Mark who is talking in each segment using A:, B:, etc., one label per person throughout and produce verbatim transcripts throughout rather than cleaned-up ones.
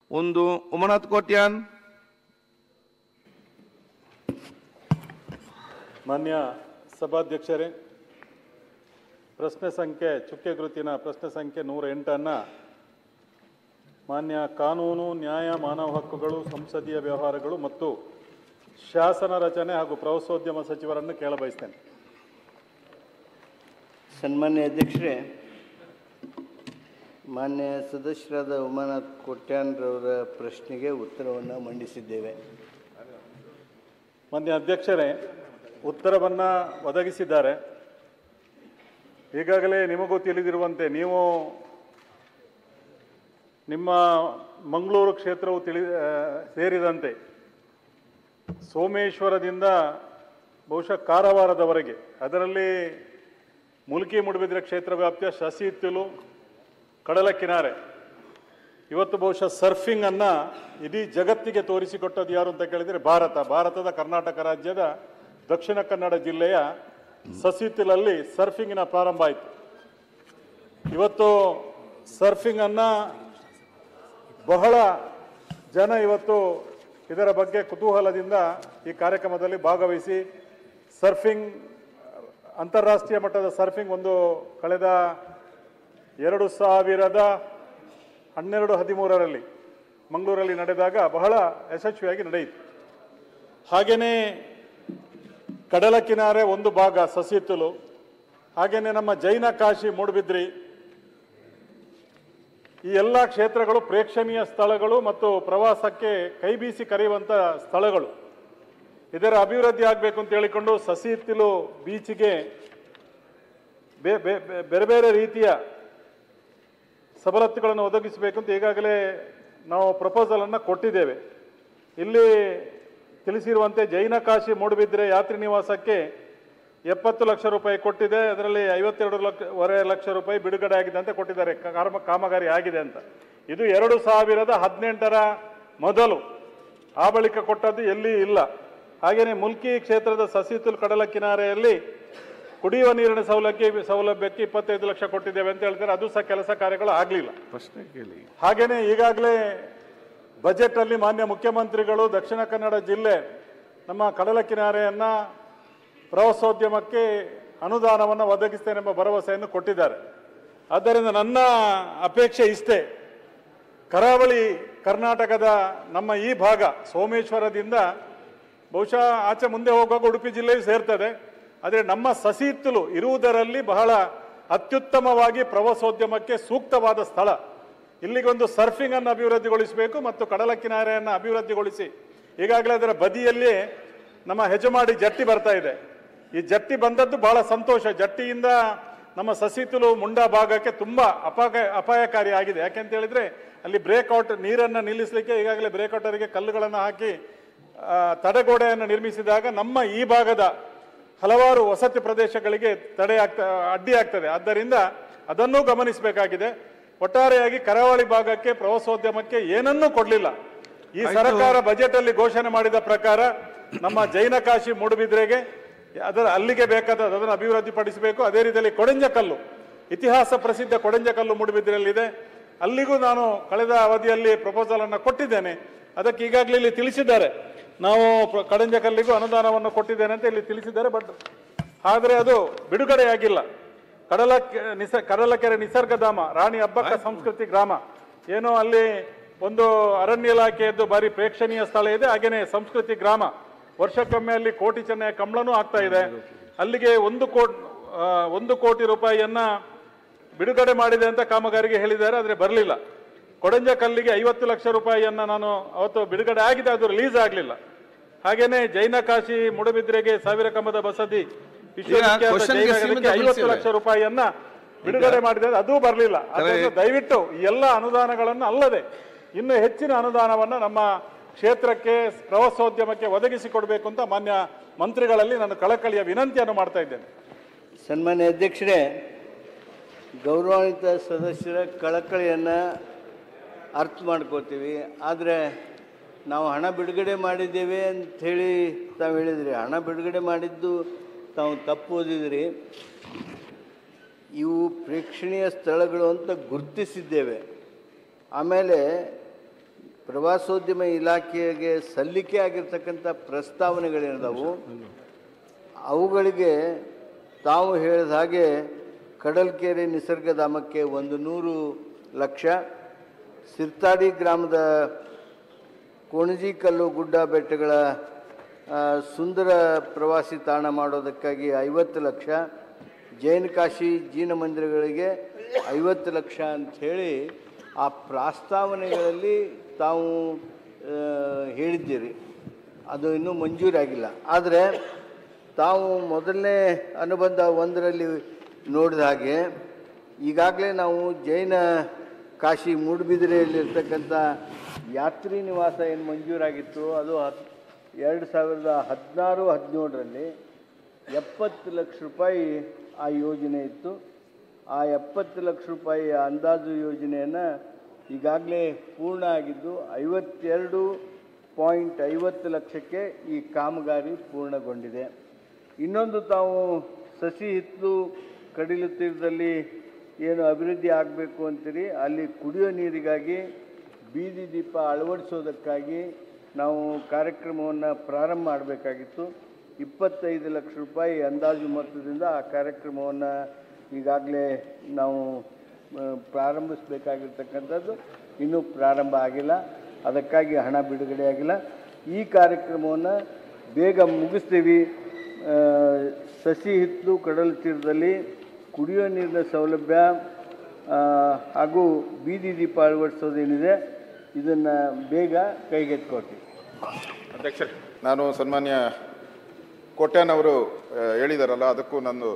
A: ಒಂದು ಉಮನಾಥ್ ಕೋಟ್ಯಾನ್.
B: ಮಾನ್ಯ ಸಭಾಧ್ಯಕ್ಷರೇ, ಪ್ರಶ್ನೆ ಸಂಖ್ಯೆ ಚುಕ್ಕೆ ಗುರುತಿನ ಪ್ರಶ್ನೆ ಸಂಖ್ಯೆ ನೂರ ಎಂಟನ್ನು ಮಾನ್ಯ ಕಾನೂನು, ನ್ಯಾಯ, ಮಾನವ ಹಕ್ಕುಗಳು, ಸಂಸದೀಯ ವ್ಯವಹಾರಗಳು ಮತ್ತು ಶಾಸನ ರಚನೆ ಹಾಗೂ ಪ್ರವಾಸೋದ್ಯಮ ಸಚಿವರನ್ನು ಕೇಳಬಯಸ್ತೇನೆ.
C: ಸನ್ಮಾನ್ಯ ಅಧ್ಯಕ್ಷರೇ, ಮಾನ್ಯ ಸದಸ್ಯರಾದ ಉಮಾನಾಥ್ ಕೋಟ್ಯಾನ್ರವರ ಪ್ರಶ್ನೆಗೆ ಉತ್ತರವನ್ನು ಮಂಡಿಸಿದ್ದೇವೆ.
B: ಮಾನ್ಯ ಅಧ್ಯಕ್ಷರೇ, ಉತ್ತರವನ್ನು ಒದಗಿಸಿದ್ದಾರೆ. ಈಗಾಗಲೇ ನಿಮಗೂ ತಿಳಿದಿರುವಂತೆ ನೀವು ನಿಮ್ಮ ಮಂಗಳೂರು ಕ್ಷೇತ್ರವು ತಿಳಿ ಸೇರಿದಂತೆ ಸೋಮೇಶ್ವರದಿಂದ ಬಹುಶಃ ಕಾರವಾರದವರೆಗೆ, ಅದರಲ್ಲಿ ಮುಲ್ಕಿ ಮೂಡುಬಿದಿರೆ ಕ್ಷೇತ್ರ ವ್ಯಾಪ್ತಿಯ ಶಶಿಹಿತ್ತಲು, ಕಡಲ ಕಿನಾರೆ, ಇವತ್ತು ಬಹುಶಃ ಸರ್ಫಿಂಗನ್ನು ಇಡೀ ಜಗತ್ತಿಗೆ ತೋರಿಸಿಕೊಟ್ಟದ್ದು ಯಾರು ಅಂತ ಕೇಳಿದರೆ ಭಾರತ. ಭಾರತದ ಕರ್ನಾಟಕ ರಾಜ್ಯದ ದಕ್ಷಿಣ ಕನ್ನಡ ಜಿಲ್ಲೆಯ ಶಶಿಹಿತ್ತಲಲ್ಲಿ ಸರ್ಫಿಂಗಿನ ಪ್ರಾರಂಭ ಆಯಿತು. ಇವತ್ತು ಸರ್ಫಿಂಗನ್ನು ಬಹಳ ಜನ ಇವತ್ತು ಇದರ ಬಗ್ಗೆ ಕುತೂಹಲದಿಂದ ಈ ಕಾರ್ಯಕ್ರಮದಲ್ಲಿ ಭಾಗವಹಿಸಿ ಸರ್ಫಿಂಗ್, ಅಂತಾರಾಷ್ಟ್ರೀಯ ಮಟ್ಟದ ಸರ್ಫಿಂಗ್ ಒಂದು ಕಳೆದ ಎರಡು ಸಾವಿರದ ಹನ್ನೆರಡು ಹದಿಮೂರರಲ್ಲಿ ಮಂಗಳೂರಲ್ಲಿ ನಡೆದಾಗ ಬಹಳ ಯಶಸ್ವಿಯಾಗಿ ನಡೆಯಿತು. ಹಾಗೆಯೇ ಕಡಲ ಕಿನಾರೆ ಒಂದು ಭಾಗ ಶಶಿಹಿತ್ತಲು, ಹಾಗೆಯೇ ನಮ್ಮ ಜೈನ ಕಾಶಿ ಮೂಡುಬಿದ್ರಿ, ಈ ಎಲ್ಲ ಕ್ಷೇತ್ರಗಳು ಪ್ರೇಕ್ಷಣೀಯ ಸ್ಥಳಗಳು ಮತ್ತು ಪ್ರವಾಸಕ್ಕೆ ಕೈಬೀಸಿ ಕರೆಯುವಂಥ ಸ್ಥಳಗಳು. ಇದರ ಅಭಿವೃದ್ಧಿ ಆಗಬೇಕು ಅಂತ ಹೇಳಿಕೊಂಡು ಶಶಿಹಿತ್ತಲು ಬೀಚಿಗೆ ಬೇರೆ ಬೇರೆ ರೀತಿಯ ಸವಲತ್ತುಗಳನ್ನು ಒದಗಿಸಬೇಕು ಅಂತ ಈಗಾಗಲೇ ನಾವು ಪ್ರಪೋಸಲನ್ನು ಕೊಟ್ಟಿದ್ದೇವೆ. ಇಲ್ಲಿ ತಿಳಿಸಿರುವಂತೆ ಜೈನ ಕಾಶಿ ಮೂಡುಬಿದ್ರೆ ಯಾತ್ರಿ ನಿವಾಸಕ್ಕೆ ಎಪ್ಪತ್ತು ಲಕ್ಷ ರೂಪಾಯಿ ಕೊಟ್ಟಿದೆ. ಅದರಲ್ಲಿ ಐವತ್ತೆರಡು ಲಕ್ಷವರೆ ಲಕ್ಷ ರೂಪಾಯಿ ಬಿಡುಗಡೆ ಆಗಿದೆ ಅಂತ ಕೊಟ್ಟಿದ್ದಾರೆ, ಕಾಮಗಾರಿ ಆಗಿದೆ ಅಂತ. ಇದು ಎರಡು ಸಾವಿರದ ಹದಿನೆಂಟರ ಮೊದಲು, ಆ ಬಳಿಕ ಕೊಟ್ಟದ್ದು ಎಲ್ಲಿ ಇಲ್ಲ. ಹಾಗೆಯೇ ಮುಲ್ಕಿ ಕ್ಷೇತ್ರದ ಶಶಿಹಿತ್ತಲು ಕಡಲ ಕಿನಾರೆಯಲ್ಲಿ ಕುಡಿಯುವ ನೀರಿನ ಸೌಲಭ್ಯ ಸೌಲಭ್ಯಕ್ಕೆ ಇಪ್ಪತ್ತೈದು ಲಕ್ಷ ಕೊಟ್ಟಿದ್ದೇವೆ ಅಂತ ಹೇಳ್ತಾರೆ. ಅದು ಸಹ ಕೆಲಸ ಕಾರ್ಯಗಳು ಆಗಲಿಲ್ಲ. ಹಾಗೆಯೇ ಈಗಾಗಲೇ ಬಜೆಟ್ ಅಲ್ಲಿ ಮಾನ್ಯ ಮುಖ್ಯಮಂತ್ರಿಗಳು ದಕ್ಷಿಣ ಕನ್ನಡ ಜಿಲ್ಲೆ ನಮ್ಮ ಕಡಲ ಕಿನಾರೆಯನ್ನ ಪ್ರವಾಸೋದ್ಯಮಕ್ಕೆ ಅನುದಾನವನ್ನು ಒದಗಿಸ್ತೇನೆಂಬ ಭರವಸೆಯನ್ನು ಕೊಟ್ಟಿದ್ದಾರೆ. ಆದ್ದರಿಂದ ನನ್ನ ಅಪೇಕ್ಷೆ ಇಷ್ಟೇ, ಕರಾವಳಿ ಕರ್ನಾಟಕದ ನಮ್ಮ ಈ ಭಾಗ ಸೋಮೇಶ್ವರದಿಂದ ಬಹುಶಃ ಆಚೆ ಮುಂದೆ ಹೋಗುವಾಗ ಉಡುಪಿ ಜಿಲ್ಲೆಯು ಸೇರ್ತದೆ. ಆದರೆ ನಮ್ಮ ಶಶಿಹಿತ್ತಲು ಇರುವುದರಲ್ಲಿ ಬಹಳ ಅತ್ಯುತ್ತಮವಾಗಿ ಪ್ರವಾಸೋದ್ಯಮಕ್ಕೆ ಸೂಕ್ತವಾದ ಸ್ಥಳ. ಇಲ್ಲಿಗೆ ಒಂದು ಸರ್ಫಿಂಗ್ ಅನ್ನು ಅಭಿವೃದ್ಧಿಗೊಳಿಸಬೇಕು ಮತ್ತು ಕಡಲ ಕಿನಾರೆಯನ್ನು ಅಭಿವೃದ್ಧಿಗೊಳಿಸಿ, ಈಗಾಗಲೇ ಅದರ ಬದಿಯಲ್ಲಿ ನಮ್ಮ ಹೆಜಮಾಡಿ ಜಟ್ಟಿ ಬರ್ತಾ ಇದೆ. ಈ ಜಟ್ಟಿ ಬಂದದ್ದು ಬಹಳ ಸಂತೋಷ. ಜಟ್ಟಿಯಿಂದ ನಮ್ಮ ಶಶಿಹಿತ್ತಲು ಮುಂಡಾ ಭಾಗಕ್ಕೆ ತುಂಬ ಅಪಾಯ ಅಪಾಯಕಾರಿ ಆಗಿದೆ. ಯಾಕೆಂತ ಹೇಳಿದ್ರೆ ಅಲ್ಲಿ ಬ್ರೇಕ್ಔಟ್ ನೀರನ್ನು ನಿಲ್ಲಿಸಲಿಕ್ಕೆ ಈಗಾಗಲೇ ಬ್ರೇಕ್ಔಟರಿಗೆ ಕಲ್ಲುಗಳನ್ನು ಹಾಕಿ ತಡೆಗೋಡೆಯನ್ನು ನಿರ್ಮಿಸಿದಾಗ ನಮ್ಮ ಈ ಭಾಗದ ಹಲವಾರು ವಸತಿ ಪ್ರದೇಶಗಳಿಗೆ ತಡೆ ಆಗ್ತಾ ಅಡ್ಡಿ ಆಗ್ತದೆ. ಆದ್ದರಿಂದ ಅದನ್ನೂ ಗಮನಿಸಬೇಕಾಗಿದೆ. ಒಟ್ಟಾರೆಯಾಗಿ ಕರಾವಳಿ ಭಾಗಕ್ಕೆ ಪ್ರವಾಸೋದ್ಯಮಕ್ಕೆ ಏನನ್ನೂ ಕೊಡಲಿಲ್ಲ. ಈ ಸರ್ಕಾರ ಬಜೆಟ್ ಅಲ್ಲಿ ಘೋಷಣೆ ಮಾಡಿದ ಪ್ರಕಾರ ನಮ್ಮ ಜೈನ ಕಾಶಿ ಮೂಡುಬಿದ್ರೆಗೆ ಅದರ ಅಲ್ಲಿಗೆ ಬೇಕಾದ ಅದನ್ನು ಅಭಿವೃದ್ಧಿ ಪಡಿಸಬೇಕು. ಅದೇ ರೀತಿಯಲ್ಲಿ ಕೊಡೆಂಜಕಲ್ಲು, ಇತಿಹಾಸ ಪ್ರಸಿದ್ಧ ಕೊಡೆಂಜಕಲ್ಲು ಮೂಡುಬಿದ್ರೆಯಲ್ಲಿದೆ. ಅಲ್ಲಿಗೂ ನಾನು ಕಳೆದ ಅವಧಿಯಲ್ಲಿ ಪ್ರಪೋಸಲ್ ಅನ್ನು ಕೊಟ್ಟಿದ್ದೇನೆ. ಅದಕ್ಕೆ ಈಗಾಗಲೇ ಇಲ್ಲಿ ತಿಳಿಸಿದ್ದಾರೆ, ನಾವು ಕಡೆಂಜಕಲ್ಲಿಗೂ ಅನುದಾನವನ್ನು ಕೊಟ್ಟಿದ್ದೇನೆ ಅಂತ ಇಲ್ಲಿ ತಿಳಿಸಿದ್ದಾರೆ. ಬಟ್ ಆದರೆ ಅದು ಬಿಡುಗಡೆಯಾಗಿಲ್ಲ. ಕಡಲ ನಿಸ ಕಡಲಕೆರೆ ನಿಸರ್ಗಧಾಮ, ರಾಣಿ ಅಬ್ಬಕ್ಕ ಸಂಸ್ಕೃತಿ ಗ್ರಾಮ, ಏನೋ ಅಲ್ಲಿ ಒಂದು ಅರಣ್ಯ ಇಲಾಖೆಯದ್ದು ಬಾರಿ ಪ್ರೇಕ್ಷಣೀಯ ಸ್ಥಳ ಇದೆ. ಹಾಗೇನೆ ಸಂಸ್ಕೃತಿ ಗ್ರಾಮ, ವರ್ಷಕ್ಕೊಮ್ಮೆ ಅಲ್ಲಿ ಕೋಟಿ ಚೆನ್ನೆಯ ಕಂಬಳನೂ ಆಗ್ತಾ ಇದೆ. ಅಲ್ಲಿಗೆ ಒಂದು ಕೋಟಿ ಒಂದು ಕೋಟಿ ರೂಪಾಯಿಯನ್ನ ಬಿಡುಗಡೆ ಮಾಡಿದೆ ಅಂತ ಕಾಮಗಾರಿಗೆ ಹೇಳಿದ್ದಾರೆ, ಆದರೆ ಬರಲಿಲ್ಲ. ಕೊಡೆಂಜಕಲ್ಲಿಗೆ ಐವತ್ತು ಲಕ್ಷ ರೂಪಾಯಿಯನ್ನ ನಾನು ಅವತ್ತು ಬಿಡುಗಡೆ ಆಗಿದೆ, ಅದು ರಿಲೀಸ್ ಆಗಲಿಲ್ಲ. ಹಾಗೇನೆ ಜೈನ ಕಾಶಿ ಮೂಡುಬಿದ್ರೆಗೆ ಸಾವಿರ ಕಂಬದ ಬಸದಿ ವಿಶ್ವವಿಖ್ಯಾತ ಐವತ್ತು ಲಕ್ಷ ರೂಪಾಯಿಯನ್ನ ಬಿಡುಗಡೆ ಮಾಡಿದೆ, ಅದೂ ಬರಲಿಲ್ಲ. ಅದನ್ನು ದಯವಿಟ್ಟು ಈ ಎಲ್ಲ ಅನುದಾನಗಳನ್ನು ಅಲ್ಲದೆ ಇನ್ನು ಹೆಚ್ಚಿನ ಅನುದಾನವನ್ನು ನಮ್ಮ ಕ್ಷೇತ್ರಕ್ಕೆ ಪ್ರವಾಸೋದ್ಯಮಕ್ಕೆ ಒದಗಿಸಿಕೊಡಬೇಕು ಅಂತ ಮಾನ್ಯ ಮಂತ್ರಿಗಳಲ್ಲಿ ನಾನು ಕಳಕಳಿಯ ವಿನಂತಿಯನ್ನು ಮಾಡ್ತಾ ಇದ್ದೇನೆ.
C: ಸನ್ಮಾನ್ಯ ಅಧ್ಯಕ್ಷರೇ, ಗೌರವಾನ್ವಿತ ಸದಸ್ಯರ ಕಳಕಳಿಯನ್ನು ಅರ್ಥ ಮಾಡ್ಕೋತೀವಿ. ಆದರೆ ನಾವು ಹಣ ಬಿಡುಗಡೆ ಮಾಡಿದ್ದೇವೆ ಅಂಥೇಳಿ ತಾವು ಹೇಳಿದ್ರಿ. ಹಣ ಬಿಡುಗಡೆ ಮಾಡಿದ್ದು ತಾವು ತಪ್ಪು ಓದಿದ್ರಿ. ಇವು ಪ್ರೇಕ್ಷಣೀಯ ಸ್ಥಳಗಳು ಅಂತ ಗುರುತಿಸಿದ್ದೇವೆ. ಆಮೇಲೆ ಪ್ರವಾಸೋದ್ಯಮ ಇಲಾಖೆಗೆ ಸಲ್ಲಿಕೆ ಆಗಿರ್ತಕ್ಕಂಥ ಪ್ರಸ್ತಾವನೆಗಳೇನದವು ಅವುಗಳಿಗೆ ತಾವು ಹೇಳಿದ ಹಾಗೆ ಕಡಲ್ಕೆರೆ ನಿಸರ್ಗಧಾಮಕ್ಕೆ ಒಂದು ನೂರು ಲಕ್ಷ, ಸಿರ್ತಾಡಿ ಗ್ರಾಮದ ಕೋಣಜಿ ಕಲ್ಲು ಗುಡ್ಡ ಬೆಟ್ಟಗಳ ಸುಂದರ ಪ್ರವಾಸಿ ತಾಣ ಮಾಡೋದಕ್ಕಾಗಿ ಐವತ್ತು ಲಕ್ಷ, ಜೈನ ಕಾಶಿ ಜೀನ ಮಂದಿರಗಳಿಗೆ ಐವತ್ತು ಲಕ್ಷ ಅಂಥೇಳಿ ಆ ಪ್ರಸ್ತಾವನೆಗಳಲ್ಲಿ ತಾವು ಹೇಳಿದ್ದೀರಿ. ಅದು ಇನ್ನೂ ಮಂಜೂರಾಗಿಲ್ಲ. ಆದರೆ ತಾವು ಮೊದಲನೇ ಅನುಬಂಧ ಒಂದರಲ್ಲಿ ನೋಡಿದ ಹಾಗೆ ಈಗಾಗಲೇ ನಾವು ಜೈನ ಕಾಶಿ ಮೂಡುಬಿದಿರೆಯಲ್ಲಿರ್ತಕ್ಕಂಥ ಯಾತ್ರಿ ನಿವಾಸ ಏನು ಮಂಜೂರಾಗಿತ್ತು ಅದು ಹತ್ ಎರಡು ಸಾವಿರದ ಹದಿನಾರು ಹದಿನೇಳರಲ್ಲಿ ಎಪ್ಪತ್ತು ಲಕ್ಷ ರೂಪಾಯಿ ಆ ಯೋಜನೆ ಇತ್ತು. ಆ ಎಪ್ಪತ್ತು ಲಕ್ಷ ರೂಪಾಯಿ ಅಂದಾಜು ಯೋಜನೆಯನ್ನು ಈಗಾಗಲೇ ಪೂರ್ಣ ಆಗಿದ್ದು ಐವತ್ತೆರಡು ಪಾಯಿಂಟ್ ಐವತ್ತು ಲಕ್ಷಕ್ಕೆ ಈ ಕಾಮಗಾರಿ ಪೂರ್ಣಗೊಂಡಿದೆ. ಇನ್ನೊಂದು ತಾವು ಸಸಿ ಹಿತ್ತಲು ಕಡಿಲು ತೀರದಲ್ಲಿ ಏನು ಅಭಿವೃದ್ಧಿ ಆಗಬೇಕು ಅಂತೀರಿ, ಅಲ್ಲಿ ಕುಡಿಯೋ ನೀರಿಗಾಗಿ ಬೀದಿ ದೀಪ ಅಳವಡಿಸೋದಕ್ಕಾಗಿ ನಾವು ಕಾರ್ಯಕ್ರಮವನ್ನು ಪ್ರಾರಂಭ ಮಾಡಬೇಕಾಗಿತ್ತು. ಇಪ್ಪತ್ತೈದು ಲಕ್ಷ ರೂಪಾಯಿ ಅಂದಾಜು ಮೊತ್ತದಿಂದ ಆ ಕಾರ್ಯಕ್ರಮವನ್ನು ಈಗಾಗಲೇ ನಾವು ಪ್ರಾರಂಭಿಸಬೇಕಾಗಿರ್ತಕ್ಕಂಥದ್ದು ಇನ್ನೂ ಪ್ರಾರಂಭ ಆಗಿಲ್ಲ. ಅದಕ್ಕಾಗಿ ಹಣ ಬಿಡುಗಡೆ ಆಗಿಲ್ಲ. ಈ ಕಾರ್ಯಕ್ರಮವನ್ನು ಬೇಗ ಮುಗಿಸ್ತೀವಿ. ಸಸಿ ಹಿತ್ತಲು ಕಡಲ ತೀರದಲ್ಲಿ ಕುಡಿಯೋ ನೀರಿನ ಸೌಲಭ್ಯ ಹಾಗೂ ಬೀದಿ ದೀಪ ಅಳವಡಿಸೋದೇನಿದೆ ಇದನ್ನು ಬೇಗ ಕೈಗೆತ್ಕೊಳ್ತೀವಿ.
D: ಅಧ್ಯಕ್ಷರೇ, ನಾನು ಸನ್ಮಾನ್ಯ ಕೋಟ್ಯಾನ್ ಅವರು ಹೇಳಿದಾರಲ್ಲ, ಅದಕ್ಕೂ ನಂದು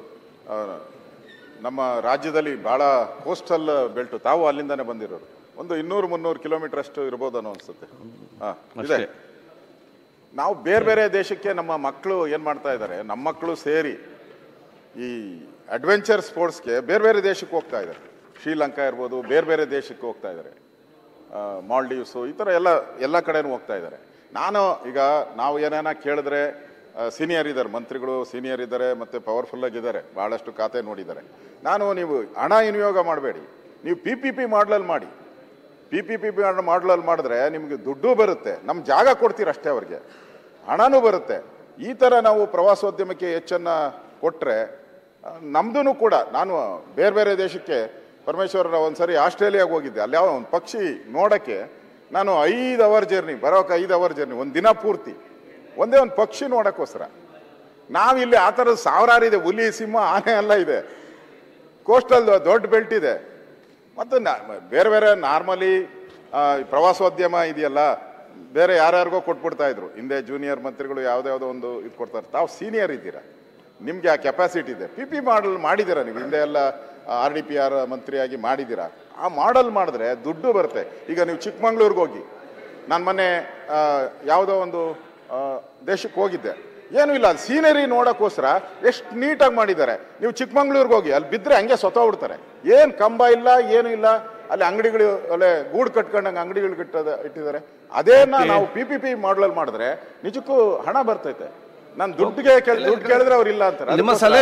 D: ನಮ್ಮ ರಾಜ್ಯದಲ್ಲಿ ಭಾಳ ಕೋಸ್ಟಲ್ ಬೆಲ್ಟು, ತಾವು ಅಲ್ಲಿಂದಾನೆ ಬಂದಿರೋರು, ಒಂದು ಇನ್ನೂರು ಮುನ್ನೂರು ಕಿಲೋಮೀಟರ್ ಅಷ್ಟು ಇರ್ಬೋದು ಅನ್ನೋ ಅನಿಸುತ್ತೆ. ಹಾಂ ಇದೆ. ನಾವು ಬೇರೆ ಬೇರೆ ದೇಶಕ್ಕೆ ನಮ್ಮ ಮಕ್ಕಳು ಏನು ಮಾಡ್ತಾ ಇದ್ದಾರೆ, ನಮ್ಮ ಮಕ್ಕಳು ಸೇರಿ ಈ ಅಡ್ವೆಂಚರ್ ಸ್ಪೋರ್ಟ್ಸ್ಗೆ ಬೇರೆ ಬೇರೆ ದೇಶಕ್ಕೆ ಹೋಗ್ತಾ ಇದ್ದಾರೆ. ಶ್ರೀಲಂಕಾ ಇರ್ಬೋದು, ಬೇರೆ ಬೇರೆ ದೇಶಕ್ಕೆ ಹೋಗ್ತಾ ಇದ್ದಾರೆ, ಮಾಲ್ಡೀವ್ಸು, ಈ ಥರ ಎಲ್ಲ ಎಲ್ಲ ಕಡೆನೂ ಹೋಗ್ತಾ ಇದ್ದಾರೆ. ನಾನು ಈಗ ನಾವು ಏನೇನ ಕೇಳಿದ್ರೆ ಸೀನಿಯರ್ ಇದ್ದಾರೆ, ಮಂತ್ರಿಗಳು ಸೀನಿಯರ್ ಇದ್ದಾರೆ, ಮತ್ತು ಪವರ್ಫುಲ್ಲಾಗಿದ್ದಾರೆ, ಭಾಳಷ್ಟು ಖಾತೆ ನೋಡಿದ್ದಾರೆ. ನಾನು ನೀವು ಹಣ ವಿನಿಯೋಗ ಮಾಡಬೇಡಿ, ನೀವು ಪಿ ಪಿ ಪಿ ಮಾಡ್ಲಲ್ಲಿ ಮಾಡಿ. ಪಿ ಪಿ ಪಿ ಮಾಡ್ಲಲ್ಲಿ ಮಾಡಿದ್ರೆ ನಿಮಗೆ ದುಡ್ಡು ಬರುತ್ತೆ, ನಮ್ಮ ಜಾಗ ಕೊಡ್ತೀರ ಅಷ್ಟೇ, ಅವ್ರಿಗೆ ಹಣನೂ ಬರುತ್ತೆ. ಈ ಥರ ನಾವು ಪ್ರವಾಸೋದ್ಯಮಕ್ಕೆ ಹೆಚ್ಚನ್ನು ಕೊಟ್ಟರೆ ನಮ್ಮದೂ ಕೂಡ, ನಾನು ಬೇರೆ ಬೇರೆ ದೇಶಕ್ಕೆ ಪರಮೇಶ್ವರ ಒಂದ್ಸರಿ ಆಸ್ಟ್ರೇಲಿಯಾಗೆ ಹೋಗಿದ್ದೆ. ಅಲ್ಲಿ ಯಾವ ಒಂದು ಪಕ್ಷಿ ನೋಡೋಕ್ಕೆ ನಾನು ಐದು ಅವರ್ ಜರ್ನಿ, ಬರೋಕೆ ಐದು ಅವರ್ ಜರ್ನಿ, ಒಂದು ದಿನ ಪೂರ್ತಿ ಒಂದೇ ಒಂದು ಪಕ್ಷಿ ನೋಡೋಕ್ಕೋಸ್ಕರ. ನಾವಿಲ್ಲಿ ಆ ಥರದ ಸಾವಿರಾರು ಇದೆ, ಹುಲಿ ಸಿಂಹ ಆನೆ ಎಲ್ಲ ಇದೆ, ಕೋಸ್ಟಲ್ ದೊಡ್ಡ ಬೆಲ್ಟ್ ಇದೆ. ಮತ್ತು ಬೇರೆ ಬೇರೆ ನಾರ್ಮಲಿ ಪ್ರವಾಸೋದ್ಯಮ ಇದೆಯಲ್ಲ, ಬೇರೆ ಯಾರ್ಯಾರಿಗೋ ಕೊಟ್ಬಿಡ್ತಾ ಇದ್ರು ಹಿಂದೆ, ಜೂನಿಯರ್ ಮಂತ್ರಿಗಳು ಯಾವುದ್ಯಾವುದೋ ಒಂದು ಇದು ಕೊಡ್ತಾರೆ. ತಾವು ಸೀನಿಯರ್ ಇದ್ದೀರಾ, ನಿಮಗೆ ಆ ಕೆಪಾಸಿಟಿ ಇದೆ. ಪಿ ಪಿ ಮಾಡಲ್ ಮಾಡಿದ್ದೀರಾ ನೀವು, ಹಿಂದೆ ಎಲ್ಲ ಆರ್ ಡಿ ಪಿ ಆರ್ ಮಂತ್ರಿಯಾಗಿ ಮಾಡಿದ್ದೀರಾ. ಆ ಮಾಡಲ್ ಮಾಡಿದ್ರೆ ದುಡ್ಡು ಬರುತ್ತೆ. ಈಗ ನೀವು ಚಿಕ್ಕಮಂಗ್ಳೂರಿಗೆ ಹೋಗಿ, ನಾನು ಮೊನ್ನೆ ಯಾವುದೋ ಒಂದು ದೇಶಕ್ಕೆ ಹೋಗಿದ್ದೆ, ಏನೂ ಇಲ್ಲ, ಅದು ಸೀನರಿ ನೋಡೋಕ್ಕೋಸ್ಕರ ಎಷ್ಟು ನೀಟಾಗಿ ಮಾಡಿದ್ದಾರೆ. ನೀವು ಚಿಕ್ಕಮಂಗ್ಳೂರಿಗೆ ಹೋಗಿ, ಅಲ್ಲಿ ಬಿದ್ದರೆ ಹಂಗೆ ಸೊತ್ತೋಗ್ಬಿಡ್ತಾರೆ, ಏನು ಕಂಬ ಇಲ್ಲ, ಏನೂ ಇಲ್ಲ, ಅಲ್ಲಿ ಅಂಗಡಿಗಳು ಅಲ್ಲೇ ಗೂಡು ಕಟ್ಕೊಂಡಂಗೆ ಅಂಗಡಿಗಳು ಕಟ್ಟೋದು ಇಟ್ಟಿದ್ದಾರೆ. ಅದೇನ ನಾವು ಪಿ ಪಿ ಪಿ ಮಾಡಲಲ್ಲಿ ಮಾಡಿದ್ರೆ ನಿಜಕ್ಕೂ ಹಣ ಬರ್ತೈತೆ. ನಾನು ದುಡ್ಡಿಗೆ ದುಡ್ಡು ಕೇಳಿದ್ರೆ ಅವ್ರು ಇಲ್ಲ ಅಂತಾರೆ.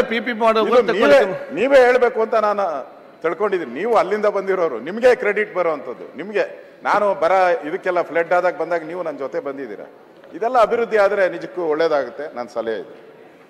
D: ನೀವೇ ಹೇಳ್ಬೇಕು ಅಂತ ನಾನು ತಿಳ್ಕೊಂಡಿದ್ದೀನಿ. ನೀವು ಅಲ್ಲಿಂದ ಬಂದಿರೋರು, ನಿಮಗೆ ಕ್ರೆಡಿಟ್ ಬರೋವಂಥದ್ದು ನಿಮಗೆ. ನಾನು ಬರ ಇದಕ್ಕೆಲ್ಲ ಫ್ಲಡ್ ಆದಾಗ ಬಂದಾಗ ನೀವು ನನ್ನ ಜೊತೆ ಬಂದಿದ್ದೀರಾ. ಇದೆಲ್ಲ ಅಭಿವೃದ್ಧಿ ಆದರೆ ನಿಜಕ್ಕೂ ಒಳ್ಳೇದಾಗುತ್ತೆ, ನನ್ನ ಸಲಹೆ ಇದೆ.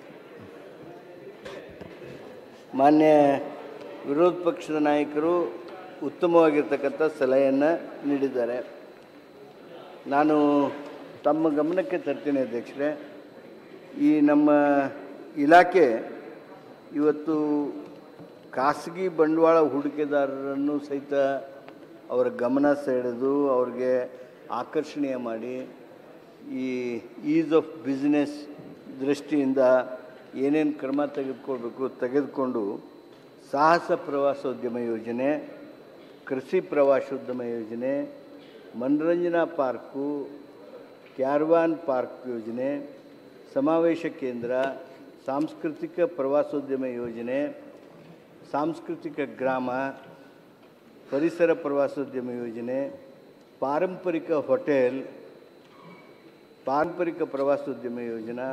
C: ಮಾನ್ಯ ವಿರೋಧ ಪಕ್ಷದ ನಾಯಕರು ಉತ್ತಮವಾಗಿರ್ತಕ್ಕಂಥ ಸಲಹೆಯನ್ನು ನೀಡಿದ್ದಾರೆ. ನಾನು ತಮ್ಮ ಗಮನಕ್ಕೆ ತರ್ತೀನಿ ಅಧ್ಯಕ್ಷರೇ. ಈ ನಮ್ಮ ಇಲಾಖೆ ಇವತ್ತು ಖಾಸಗಿ ಬಂಡವಾಳ ಹೂಡಿಕೆದಾರರನ್ನು ಸಹಿತ ಅವರ ಗಮನ ಸೆಳೆದು ಅವ್ರಿಗೆ ಆಕರ್ಷಣೀಯ ಮಾಡಿ ಈ ಈಸ್ ಆಫ್ ಬಿಸ್ನೆಸ್ ದೃಷ್ಟಿಯಿಂದ ಏನೇನು ಕ್ರಮ ತೆಗೆದುಕೊಳ್ಬೇಕು ತೆಗೆದುಕೊಂಡು ಸಾಹಸ ಪ್ರವಾಸೋದ್ಯಮ ಯೋಜನೆ, ಕೃಷಿ ಪ್ರವಾಸೋದ್ಯಮ ಯೋಜನೆ, ಮನರಂಜನಾ ಪಾರ್ಕು, ಕ್ಯಾರ್ವಾನ್ ಪಾರ್ಕ್ ಯೋಜನೆ, ಸಮಾವೇಶ ಕೇಂದ್ರ, ಸಾಂಸ್ಕೃತಿಕ ಪ್ರವಾಸೋದ್ಯಮ ಯೋಜನೆ, ಸಾಂಸ್ಕೃತಿಕ ಗ್ರಾಮ, ಪರಿಸರ ಪ್ರವಾಸೋದ್ಯಮ ಯೋಜನೆ, ಪಾರಂಪರಿಕ ಹೋಟೆಲ್, ಪಾರಂಪರಿಕ ಪ್ರವಾಸೋದ್ಯಮ ಯೋಜನಾ,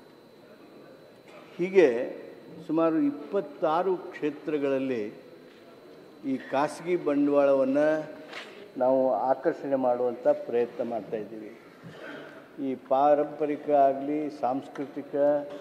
C: ಹೀಗೆ ಸುಮಾರು ಇಪ್ಪತ್ತಾರು ಕ್ಷೇತ್ರಗಳಲ್ಲಿ ಈ ಖಾಸಗಿ ಬಂಡವಾಳವನ್ನು ನಾವು ಆಕರ್ಷಣೆ ಮಾಡುವಂಥ ಪ್ರಯತ್ನ ಮಾಡ್ತಾಯಿದ್ದೀವಿ. ಈ ಪಾರಂಪರಿಕ ಆಗಲಿ ಸಾಂಸ್ಕೃತಿಕ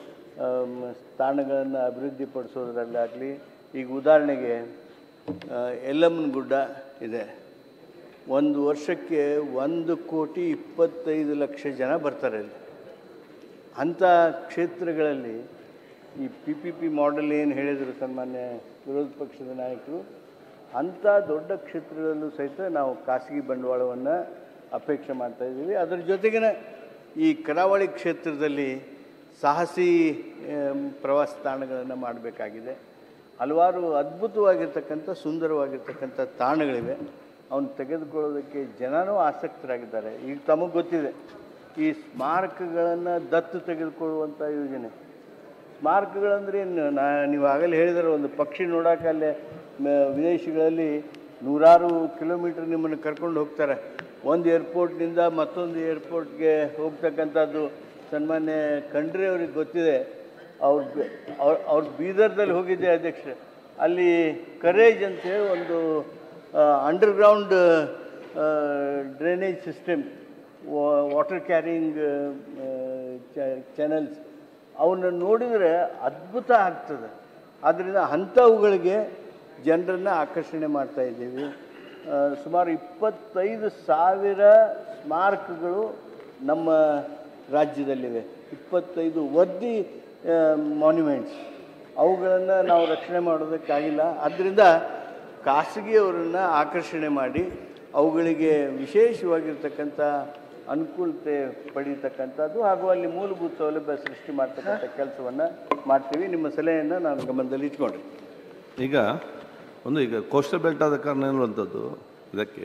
C: ತಾಣಗಳನ್ನು ಅಭಿವೃದ್ಧಿಪಡಿಸೋದ್ರಲ್ಲಾಗಲಿ, ಈಗ ಉದಾಹರಣೆಗೆ ಯಲ್ಲಮ್ಮನ ಗುಡ್ಡ ಇದೆ. ಒಂದು ವರ್ಷಕ್ಕೆ ಒಂದು ಕೋಟಿ ಇಪ್ಪತ್ತೈದು ಲಕ್ಷ ಜನ ಬರ್ತಾರೆ ಅಲ್ಲಿ. ಅಂಥ ಕ್ಷೇತ್ರಗಳಲ್ಲಿ ಈ ಪಿ ಪಿ ಪಿ ಮಾಡೆಲ್ ಏನು ಹೇಳಿದರು ಸನ್ಮಾನ್ಯ ವಿರೋಧ ಪಕ್ಷದ ನಾಯಕರು, ಅಂಥ ದೊಡ್ಡ ಕ್ಷೇತ್ರದಲ್ಲೂ ಸಹಿತ ನಾವು ಖಾಸಗಿ ಬಂಡವಾಳವನ್ನು ಅಪೇಕ್ಷೆ ಮಾಡ್ತಾಯಿದ್ದೀವಿ. ಅದರ ಜೊತೆಗಿನ ಈ ಕರಾವಳಿ ಕ್ಷೇತ್ರದಲ್ಲಿ ಸಾಹಸಿ ಪ್ರವಾಸ ತಾಣಗಳನ್ನು ಮಾಡಬೇಕಾಗಿದೆ. ಹಲವಾರು ಅದ್ಭುತವಾಗಿರ್ತಕ್ಕಂಥ ಸುಂದರವಾಗಿರ್ತಕ್ಕಂಥ ತಾಣಗಳಿವೆ. ಅವನ್ನ ತೆಗೆದುಕೊಳ್ಳೋದಕ್ಕೆ ಜನನೂ ಆಸಕ್ತರಾಗಿದ್ದಾರೆ. ಈಗ ತಮಗೆ ಗೊತ್ತಿದೆ, ಈ ಸ್ಮಾರಕಗಳನ್ನು ದತ್ತು ತೆಗೆದುಕೊಳ್ಳುವಂಥ ಯೋಜನೆ. ಸ್ಮಾರಕಗಳಂದ್ರೆ ಏನು, ನಾ ನೀವು ಆಗಲೇ ಹೇಳಿದರೆ ಒಂದು ಪಕ್ಷಿ ನೋಡೋಕೆ ಅಲ್ಲೇ ವಿದೇಶಗಳಲ್ಲಿ ನೂರಾರು ಕಿಲೋಮೀಟ್ರ್ ನಿಮ್ಮನ್ನು ಕರ್ಕೊಂಡು ಹೋಗ್ತಾರೆ. ಒಂದು ಏರ್ಪೋರ್ಟ್ನಿಂದ ಮತ್ತೊಂದು ಏರ್ಪೋರ್ಟ್ಗೆ ಹೋಗ್ತಕ್ಕಂಥದ್ದು ಸನ್ಮಾನ್ಯ ಖಂಡ್ರೆ ಅವ್ರಿಗೆ ಗೊತ್ತಿದೆ. ಅವ್ರು ಅವ್ರು ಅವ್ರು ಬೀದರ್ದಲ್ಲಿ ಹೋಗಿದ್ದೆ ಅಧ್ಯಕ್ಷರೇ. ಅಲ್ಲಿ ಕರೇಜ್ ಅಂತೇಳಿ ಒಂದು underground drainage system, water carrying channels, ಅವನ್ನ ನೋಡಿದರೆ ಅದ್ಭುತ ಆಗ್ತದೆ. ಆದ್ದರಿಂದ ಅಂಥವುಗಳಿಗೆ ಜನರನ್ನು ಆಕರ್ಷಣೆ ಮಾಡ್ತಾಯಿದ್ದೀವಿ. ಸುಮಾರು ಇಪ್ಪತ್ತೈದು ಸಾವಿರ ಸ್ಮಾರಕಗಳು ನಮ್ಮ ರಾಜ್ಯದಲ್ಲಿವೆ. ಇಪ್ಪತ್ತೈದು ವರ್ದಿ ಮಾನ್ಯುಮೆಂಟ್ಸ್, ಅವುಗಳನ್ನು ನಾವು ರಕ್ಷಣೆ ಮಾಡೋದಕ್ಕಾಗಿಲ್ಲ. ಆದ್ದರಿಂದ ಖಾಸಗಿಯವರನ್ನು ಆಕರ್ಷಣೆ ಮಾಡಿ ಅವುಗಳಿಗೆ ವಿಶೇಷವಾಗಿರ್ತಕ್ಕಂಥ ಅನುಕೂಲತೆ ಪಡೀತಕ್ಕಂಥದ್ದು ಹಾಗೂ ಅಲ್ಲಿ ಮೂಲಭೂತ ಸೌಲಭ್ಯ ಸೃಷ್ಟಿ ಮಾಡ್ತಕ್ಕಂಥ ಕೆಲಸವನ್ನು ಮಾಡ್ತೀವಿ. ನಿಮ್ಮ ಸಲಹೆಯನ್ನು ನಾನು ಗಮನದಲ್ಲಿ ಇಟ್ಕೊಂಡ್ರಿ.
A: ಈಗ ಒಂದು ಈಗ ಕೋಸ್ಟಲ್ ಬೆಲ್ಟ್ ಆದ ಕಾರಣ ಎನ್ನುವಂಥದ್ದು ಇದಕ್ಕೆ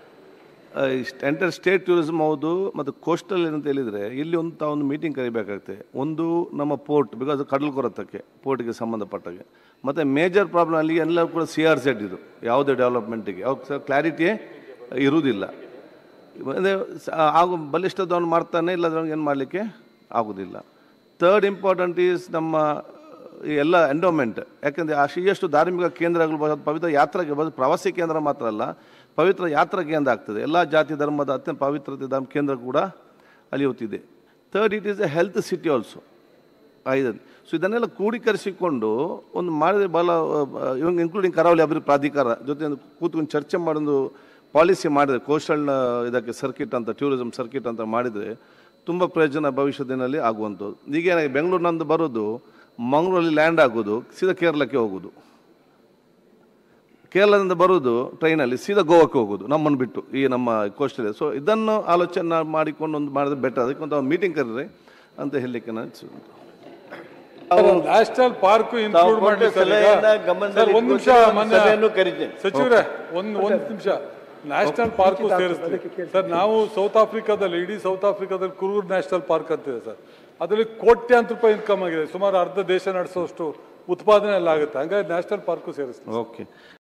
A: ಎಂಟರ್ ಸ್ಟೇಟ್ ಟೂರಿಸಮ್ ಹೌದು, ಮತ್ತು ಕೋಸ್ಟಲ್ ಏನಂತ ಹೇಳಿದರೆ ಇಲ್ಲಿ ಒಂದು ತಾವೊಂದು ಮೀಟಿಂಗ್ ಕರಿಬೇಕಾಗುತ್ತೆ. ಒಂದು ನಮ್ಮ ಪೋರ್ಟ್, ಬಿಕಾಸ್ ಕಡಲು ಕೊರತಕ್ಕೆ ಪೋರ್ಟ್ಗೆ ಸಂಬಂಧಪಟ್ಟಾಗೆ, ಮತ್ತು ಮೇಜರ್ ಪ್ರಾಬ್ಲಮ್ ಅಲ್ಲಿ ಎಲ್ಲ ಕೂಡ ಸಿ ಆರ್ ಸೆಟ್ ಇದು ಯಾವುದೇ ಡೆವಲಪ್ಮೆಂಟಿಗೆ ಅವ್ರಿಗೆ ಕ್ಲಾರಿಟಿಯೇ ಇರುವುದಿಲ್ಲ. ಅಂದರೆ ಆಗು ಬಲಿಷ್ಠದವನು ಮಾಡ್ತಾನೆ, ಇಲ್ಲದವನಿಗೆ ಏನು ಮಾಡಲಿಕ್ಕೆ ಆಗೋದಿಲ್ಲ. ಥರ್ಡ್ ಇಂಪಾರ್ಟೆಂಟ್ ಈಸ್ ನಮ್ಮ ಈ ಎಲ್ಲ ಎಂಡೋಮೆಂಟ್. ಯಾಕೆಂದರೆ ಅಷ್ಟು ಧಾರ್ಮಿಕ ಕೇಂದ್ರಗಳು ಪವಿತ್ರ ಯಾತ್ರೆಗೆ ಬರೋದು ಪ್ರವಾಸಿ ಕೇಂದ್ರ ಮಾತ್ರ ಅಲ್ಲ, ಪವಿತ್ರ ಯಾತ್ರಾ ಕೇಂದ್ರ ಆಗ್ತದೆ. ಎಲ್ಲ ಜಾತಿ ಧರ್ಮದ ಅತ್ಯಂತ ಪವಿತ್ರತೆ ಧರ್ಮ ಕೇಂದ್ರ ಕೂಡ ಅಲ್ಲಿ ಹೋಗ್ತಿದೆ. Third, it is a health city also. ಐದರಲ್ಲಿ ಸೊ ಇದನ್ನೆಲ್ಲ ಕ್ರೋಢೀಕರಿಸಿಕೊಂಡು ಒಂದು ಮಾಡಿದ್ರೆ ಬಲ ಇವಾಗ ಇನ್ಕ್ಲೂಡಿಂಗ್ ಕರಾವಳಿ ಅಭಿವೃದ್ಧಿ ಪ್ರಾಧಿಕಾರ ಜೊತೆ ಒಂದು ಕೂತ್ಕೊಂಡು ಚರ್ಚೆ ಮಾಡೊಂದು ಪಾಲಿಸಿ ಮಾಡಿದರೆ, ಕೋಸ್ಟಲ್ ಇದಕ್ಕೆ ಸರ್ಕಿಟ್ ಅಂತ, ಟೂರಿಸಮ್ ಸರ್ಕಿಟ್ ಅಂತ ಮಾಡಿದರೆ ತುಂಬ ಪ್ರಯೋಜನ ಭವಿಷ್ಯದಿನಲ್ಲಿ ಆಗುವಂಥದ್ದು. ಈಗೇನಾಗಿ ಬೆಂಗಳೂರಿನಂದು ಬರೋದು, ಮಂಗಳೂರಲ್ಲಿ ಲ್ಯಾಂಡ್ ಆಗೋದು, ಸೀದಾ ಕೇರಳಕ್ಕೆ ಹೋಗೋದು, ಕೇರಳದಿಂದ ಬರೋದು ಟ್ರೈನಲ್ಲಿ ಸೀದಾ ಗೋವಾಕ್ಕೆ ಹೋಗೋದು ನಮ್ಮನ್ನು ಬಿಟ್ಟು, ಈ ನಮ್ಮ ಕೋಸ್ಟಲ್. ಸೊ ಇದನ್ನು ಆಲೋಚನೆ ಮಾಡಿಕೊಂಡು ಒಂದು ಮಾಡಿದ್ರೆ ಬೆಟರ್. ಅದಕ್ಕೆ ಒಂದು ಮೀಟಿಂಗ್ ಕರೀರಿ ಅಂತ ಹೇಳಲಿಕ್ಕೆ ನಾನು
B: ನ್ಯಾಷನಲ್ ಪಾರ್ಕ್ ಇನ್ಕ್ಲೂಡ್ ಮಾಡಿ ಒಂದು ನಿಮಿಷ ಸಚಿವರೇ, ಒಂದು ಒಂದು ನಿಮಿಷ ನ್ಯಾಷನಲ್ ಪಾರ್ಕ್ ಸೇರಿಸ್ತೀವಿ ಸರ್. ನಾವು ಸೌತ್ ಆಫ್ರಿಕಾದಲ್ಲಿ, ಇಡೀ ಸೌತ್ ಆಫ್ರಿಕಾದಲ್ಲಿ ಕುರುಗೂರು ನ್ಯಾಷನಲ್ ಪಾರ್ಕ್ ಅಂತಿದೆ ಸರ್. ಅದರಲ್ಲಿ ಕೋಟ್ಯಾಂತರ ರೂಪಾಯಿ ಇನ್ಕಮ್ ಆಗಿದೆ. ಸುಮಾರು ಅರ್ಧ ದೇಶ ನಡೆಸೋಷ್ಟು ಉತ್ಪಾದನೆ ಎಲ್ಲ ಆಗುತ್ತೆ. ಹಂಗಾಗಿ ನ್ಯಾಷನಲ್ ಪಾರ್ಕು ಸೇರಿಸ್ತೀವಿ.
A: ಓಕೆ.